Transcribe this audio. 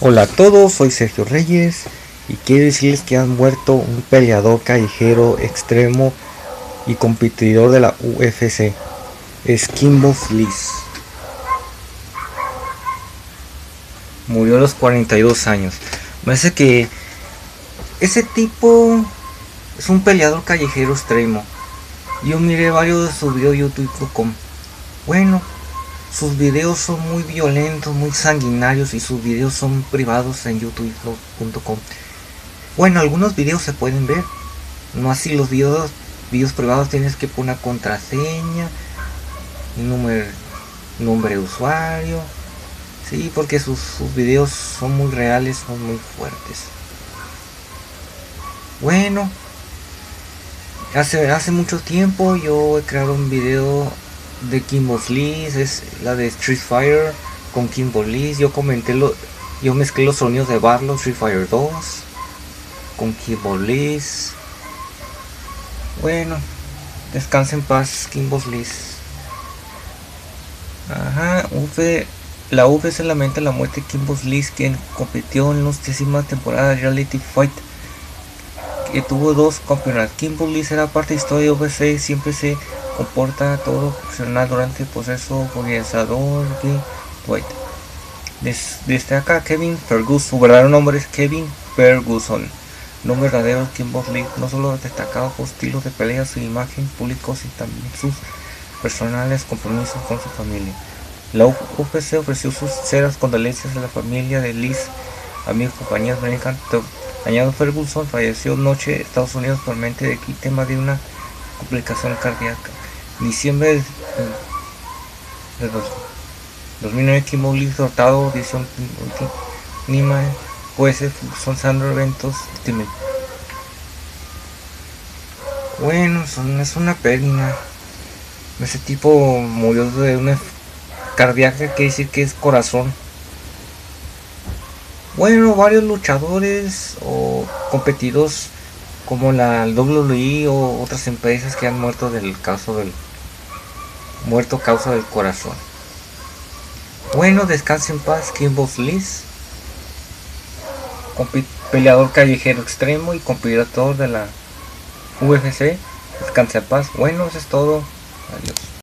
Hola a todos, soy Sergio Reyes y quiero decirles que han muerto un peleador callejero extremo y competidor de la UFC, es Kimbo Slice. Murió a los 42 años. Me parece que ese tipo es un peleador callejero extremo. Yo miré varios de sus videos de YouTube.com. Bueno, sus videos son muy violentos, muy sanguinarios y sus videos son privados en youtube.com. Bueno, algunos videos se pueden ver, no así los videos privados. Tienes que poner contraseña y nombre de usuario. Sí, porque sus videos son muy reales, son muy fuertes. Bueno, hace mucho tiempo yo he creado un video de Kimbo Slice, es la de Street Fighter con Kimbo Slice. Yo mezclé los sonidos de Barlow Street Fighter 2 con Kimbo Slice. Bueno, descansa en paz Kimbo Slice. Ajá, la UFC lamenta la muerte de Kimbo Slice, quien compitió en la 10ª temporada de Reality Fight, que tuvo 2 campeonatos. Kimbo Slice era parte de la historia de UFC, siempre se comporta todo profesional durante el proceso organizador de Fight. Destaca Kevin Ferguson, su verdadero nombre es Kevin Ferguson. Nombre verdadero Kimbo Slice, no solo destacado por estilos de pelea, su imagen pública, sino también sus personales compromisos con su familia. La UFC ofreció sus sinceras condolencias a la familia de Liz, amigos, compañeros americanos. Añado Ferguson falleció anoche en Estados Unidos actualmente de tema de una complicación cardíaca. En diciembre de 2009, Kimbo Slice derrotado edición Nima jueces son Sandro Eventos Ultimate. Bueno, es una pena. Ese tipo murió de una cardíaca, que decir que es corazón. Bueno, varios luchadores o competidores como la WWE o otras empresas que han muerto causa del corazón. Bueno, descanse en paz Kimbo Slice, peleador callejero extremo y competidor de la UFC. Descanse en paz. Bueno, eso es todo. Adiós.